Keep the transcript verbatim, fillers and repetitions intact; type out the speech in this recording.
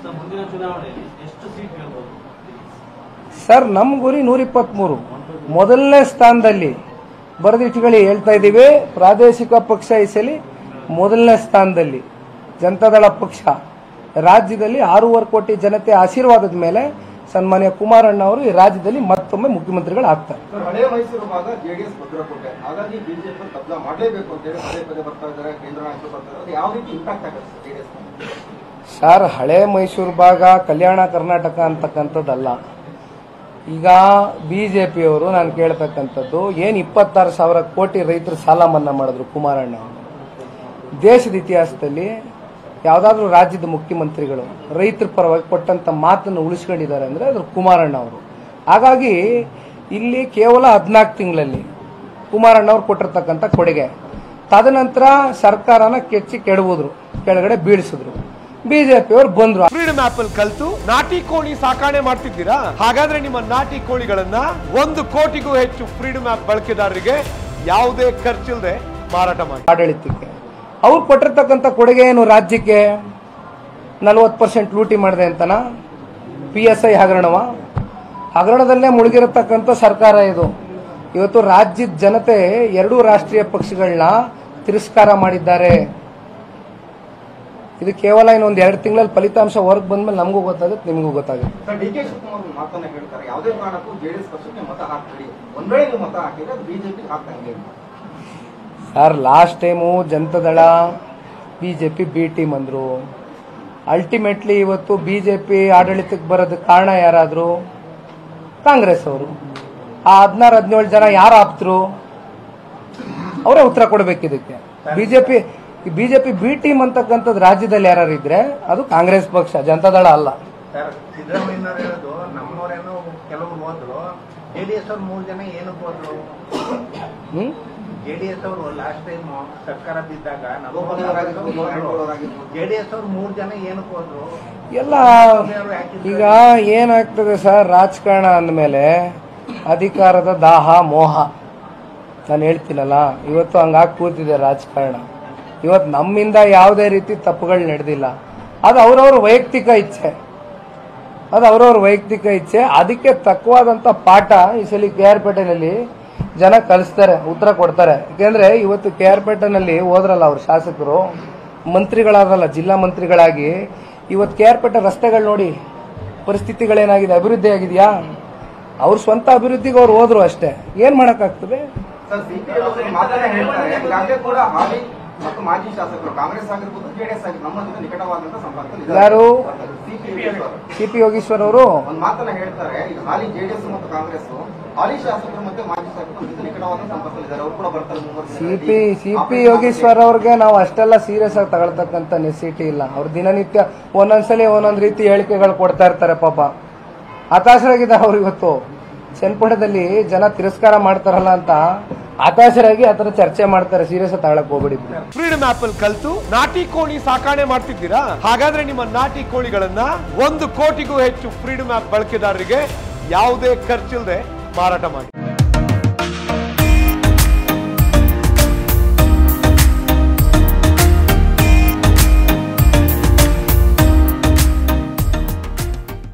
Sir ನಮ್ಮ ಗುರಿ ನೂರ ಇಪ್ಪತ್ಮೂರು ಮೊದಲನೇ ಸ್ಥಾನದಲ್ಲಿ ಬರೆದಿಟ್ಟುಗಳು ಹೇಳ್ತಾ ಇದ್ದೀವಿ. ಪ್ರಾದೇಶಿಕ ಪಕ್ಷ ಈ ಸಲ ಮೊದಲನೇ ಸ್ಥಾನದಲ್ಲಿ. ಜನತಾದಳ ಪಕ್ಷ ರಾಜ್ಯದಲ್ಲಿ ಆರೂವರೆ ಕೋಟಿ ಜನತೆ ಆಶೀರ್ವಾದದ ಮೇಲೆ ಸನ್ಮಾನ್ಯ ಕುಮಾರಣ್ಣ ಅವರು ಈ ರಾಜ್ಯದಲ್ಲಿ ಮತ್ತೊಮ್ಮೆ ಮುಖ್ಯಮಂತ್ರಿಗಳು ಆಗ್ತಾರೆ. ಹಳೆ ಮೈಸೂರು ಭಾಗ ಜೆಡಿಎಸ್ ಭದ್ರಕೋಟೆ, ಹಾಗಾಗಿ ಬಿಜೆಪಿ ಕಬ್ಜಾ ಮಾಡಲೇಬೇಕು ಅಂತ ಹೇಳಿ ಪದೇ ಪದೇ ಬರ್ತಾ ಇದ್ದಾರೆ. ಕೇಂದ್ರ ನಾಯಕರು ಬರ್ತಾ ಇದ್ದಾರೆ. ಯಾವ ರೀತಿ ಇಂಪ್ಯಾಕ್ಟ್ ಆಗುತ್ತೆ ಜೆಡಿಎಸ್? ಸರ್, ಹಳೆ ಮೈಸೂರು ಭಾಗ ಕಲ್ಯಾಣ ಕರ್ನಾಟಕ ಅಂತಕ್ಕಂಥದ್ದಲ್ಲ. ಈಗ ಬಿಜೆಪಿಯವರು ನಾನು ಕೇಳ್ತಕ್ಕಂಥದ್ದು ಏನು ಇಪ್ಪತ್ತಾರು ಸಾವಿರ ಕೋಟಿ ರೈತರ ಸಾಲ ಮನ್ನಾ ಮಾಡಿದ್ರು ಕುಮಾರಣ್ಣ ಅವರು. ದೇಶದ ಇತಿಹಾಸದಲ್ಲಿ ಯಾವುದಾದ್ರೂ ರಾಜ್ಯದ ಮುಖ್ಯಮಂತ್ರಿಗಳು ರೈತರ ಪರವಾಗಿ ಕೊಟ್ಟಂತ ಮಾತನ್ನು ಉಳಿಸ್ಕೊಂಡಿದ್ದಾರೆ ಅಂದ್ರೆ ಅದು ಕುಮಾರಣ್ಣ ಅವರು. ಹಾಗಾಗಿ ಇಲ್ಲಿ ಕೇವಲ ಹದಿನಾಲ್ಕು ತಿಂಗಳಲ್ಲಿ ಕುಮಾರಣ್ಣ ಅವರು ಕೊಟ್ಟಿರ್ತಕ್ಕಂಥ ಕೊಡುಗೆ. ತದನಂತರ ಸರ್ಕಾರನ ಕೆಚ್ಚಿ ಕೆಡವುದ್ರು, ಕೆಳಗಡೆ ಬೀಳಿಸಿದ್ರು. ಬಿಜೆಪಿ ಅವರು ಬಂದ್ರು. ಫ್ರೀಡಮ್ ಆಪ್ ಅಲ್ಲಿ ಕಲ್ತು ನಾಟಿ ಕೋಳಿ ಸಾಕಣೆ ಮಾಡ್ತಿದ್ದೀರಾ? ಹಾಗಾದ್ರೆ ನಿಮ್ಮ ನಾಟಿ ಕೋಳಿಗಳನ್ನ ಒಂದು ಕೋಟಿಗೂ ಹೆಚ್ಚು ಫ್ರೀಡಮ್ ಆಪ್ ಬಳಕೆದಾರರಿಗೆ ಯಾವುದೇ ಖರ್ಚಿಲ್ಲದೆ ಮಾರಾಟ ಮಾಡಿ. ಆಡಳಿತಕ್ಕೆ ಅವ್ರು ಕೊಟ್ಟಿರ್ತಕ್ಕಂಥ ಕೊಡುಗೆ ಏನು? ರಾಜ್ಯಕ್ಕೆ ನಲವತ್ತು ಪರ್ಸೆಂಟ್ ಲೂಟಿ ಮಾಡಿದೆ ಅಂತನಾ? ಪಿ ಎಸ್ ಐ ಹಗರಣವ? ಹಗರಣದಲ್ಲೇ ಮುಳುಗಿರತಕ್ಕಂಥ ಸರ್ಕಾರ ಇದು. ಇವತ್ತು ರಾಜ್ಯದ ಜನತೆ ಎರಡೂ ರಾಷ್ಟ್ರೀಯ ಪಕ್ಷಗಳನ್ನ ತಿರಸ್ಕಾರ ಮಾಡಿದ್ದಾರೆ. ಇದು ಕೇವಲ ಇನ್ನೊಂದು ಎರಡು ತಿಂಗಳಲ್ಲಿ ಫಲಿತಾಂಶ ಹೊರಗೆ ಬಂದ್ಮೇಲೆ ನಮಗೂ ಗೊತ್ತಾಗುತ್ತೆ, ನಿಮಗೂ ಗೊತ್ತಾಗುತ್ತೆ. ಡಿ ಕೆ ಶಿವಕುಮಾರ್ ಮಾತನ್ನ ಹೇಳ್ತಾರೆ, ಯಾವುದೇ ಕಾರಣಕ್ಕೂ ಜೆಡಿಎಸ್ ಪಕ್ಷಕ್ಕೆ ಮತ ಹಾಕ್ತೀರಿ, ಒಂದ್ ವೇಳೆ ನೀವು ಮತ ಹಾಕಿದ್ರೆ ಅದು ಬಿಜೆಪಿ ಹಾಕ್ತಂಗೆ. Sir, last time Janata Dal BJP B team ಅಂದ್ರು. ಅಲ್ಟಿಮೇಟ್ಲಿ ಇವತ್ತು ಬಿಜೆಪಿ ಆಡಳಿತಕ್ಕೆ ಬರೋದಕ್ಕೆ ಕಾರಣ ಯಾರಾದ್ರು? ಕಾಂಗ್ರೆಸ್ ಅವರು. ಆ ಹದಿನಾರು ಹದಿನೇಳು ಜನ ಯಾರು ಆಪ್ತರು? ಅವರೇ ಉತ್ತರ ಕೊಡಬೇಕು ಇದಕ್ಕೆ. ಬಿಜೆಪಿ ಬಿಜೆಪಿ ಬಿ ಟೀಮ್ ಅಂತಕ್ಕಂಥದ್ದು ರಾಜ್ಯದಲ್ಲಿ ಯಾರು ಇದ್ರೆ ಅದು ಕಾಂಗ್ರೆಸ್ ಪಕ್ಷ, ಜನತಾದಳ ಅಲ್ಲ. ಸಿದ್ದರಾಮಯ್ಯ ಹೇಳೋದು ನಮ್ಮವರೇನೋ ಕೆಲವರು ಹೋದ್ರು, ಜೆಡಿಎಸ್ ಅವ್ರು ಮೂರು ಜನ ಏನಕ್ಕೆ ಹೋದ್ರು? ಹ್ಮ್ ಜೆಡಿಎಸ್ ಅವರು ಲಾಸ್ಟ್ ಟೈಮ್ ಸರ್ಕಾರ ಬಿದ್ದಾಗ ಜೆಡಿಎಸ್ ಅವ್ರು ಮೂರು ಜನ ಏನಕ್ಕೆ ಹೋದ್ರು? ಎಲ್ಲ ಈಗ ಏನಾಗ್ತದೆ ಸರ್, ರಾಜಕಾರಣ ಅಂದಮೇಲೆ ಅಧಿಕಾರದ ದಾಹ ಮೋಹ. ನಾನು ಹೇಳ್ತೀನಲ್ಲ, ಇವತ್ತು ಹಂಗಾಗಿ ಕೂತಿದೆ ರಾಜಕಾರಣ. ಇವತ್ತು ನಮ್ಮಿಂದ ಯಾವುದೇ ರೀತಿ ತಪ್ಪುಗಳು ನಡೆದಿಲ್ಲ. ಅದು ಅವರವ್ರ ವೈಯಕ್ತಿಕ ಇಚ್ಛೆ, ಅದು ಅವರವ್ರ ವೈಯಕ್ತಿಕ ಇಚ್ಛೆ. ಅದಕ್ಕೆ ತಕ್ಕವಾದಂತ ಪಾಠ ಈ ಸಲ ಕೆ ಆರ್ ಪೇಟೆನಲ್ಲಿ ಜನ ಕಲಿಸ್ತಾರೆ, ಉತ್ತರ ಕೊಡ್ತಾರೆ. ಯಾಕೆಂದ್ರೆ ಇವತ್ತು ಕೆ ಆರ್ ಪೇಟೆನಲ್ಲಿ ಹೋದ್ರಲ್ಲ ಅವ್ರ ಶಾಸಕರು, ಮಂತ್ರಿಗಳಾದ್ರಲ್ಲ, ಜಿಲ್ಲಾ ಮಂತ್ರಿಗಳಾಗಿ, ಇವತ್ತು ಕೆ ಆರ್ ಪೇಟೆ ರಸ್ತೆಗಳು ನೋಡಿ ಪರಿಸ್ಥಿತಿಗಳೇನಾಗಿದೆ, ಅಭಿವೃದ್ಧಿ ಆಗಿದೆಯಾ? ಅವ್ರ ಸ್ವಂತ ಅಭಿವೃದ್ಧಿಗೆ ಅವ್ರು ಹೋದ್ರು ಅಷ್ಟೇ. ಏನ್ ಮಾಡಕ್ಕಾಗ್ತದೆ? ಮತ್ತು ಮಾಜಿ ಶಾಸಕರು ಕಾಂಗ್ರೆಸ್ ಆಗಿರ್ಬೋದು, ಜೆಡಿಎಸ್ ಆಗಿರ್ಬೋದು, ನಮ್ಮ ಜೊತೆ ನಿಕಟವಾದಂತಹ ಸಂಪರ್ಕ. ಯಾರು? ಸಿ ಪಿ ಯೋಗೀಶ್ವರ್ ಅವರು ಒಂದು ಮಾತನ್ನ ಹೇಳ್ತಾರೆ. ಈಗ ಹಾಲಿ ಜೆಡಿಎಸ್ ಮತ್ತು ಕಾಂಗ್ರೆಸ್ ಹಾಲಿ ಶಾಸಕರು ಮತ್ತೆ ಮಾಜಿ ಶಾಸಕರು ಜೊತೆ ನಿಕಟವಾದ ಸಂಪರ್ಕದಲ್ಲಿದ್ದಾರೆ. ಅವರು ಕೂಡ ಬರ್ತಾರೆ. ಸಿಪಿ ಸಿಪಿ ಯೋಗೀಶ್ವರ್ ಅವ್ರಿಗೆ ನಾವು ಅಷ್ಟೆಲ್ಲ ಸೀರಿಯಸ್ ಆಗಿ ತಗೊಳ್ತಕ್ಕಂಥ ನೆಸಿಟಿ ಇಲ್ಲ. ಅವ್ರು ದಿನನಿತ್ಯ ಒಂದೊಂದ್ಸಲಿ ಒಂದೊಂದ್ ರೀತಿ ಹೇಳಿಕೆಗಳು ಕೊಡ್ತಾ ಇರ್ತಾರೆ. ಪಾಪ ಹತಾಶರಾಗಿದ್ದಾರೆ ಅವ್ರು. ಇವತ್ತು ಚನ್ನಪಟ್ಟಣದಲ್ಲಿ ಜನ ತಿರಸ್ಕಾರ ಮಾಡ್ತಾರಲ್ಲ ಅಂತ ಹತಾಶರಾಗಿ ಆತರ ಚರ್ಚೆ ಮಾಡ್ತಾರೆ. ಸೀರಿಯಸ್ ತಗೊಳಕ್ ಹೋಗ್ಬೇಡಿ. ಫ್ರೀಡಮ್ ಆಪ್ ಅಲ್ಲಿ ಕಲ್ತು ನಾಟಿ ಕೋಳಿ ಸಾಕಣೆ ಮಾಡ್ತಿದ್ದೀರಾ? ಹಾಗಾದ್ರೆ ನಿಮ್ಮ ನಾಟಿ ಕೋಳಿಗಳನ್ನ ಒಂದು ಕೋಟಿಗೂ ಹೆಚ್ಚು ಫ್ರೀಡಮ್ ಆಪ್ ಬಳಕೆದಾರರಿಗೆ ಯಾವುದೇ ಖರ್ಚಿಲ್ಲದೆ ಮಾರಾಟ ಮಾಡಿ.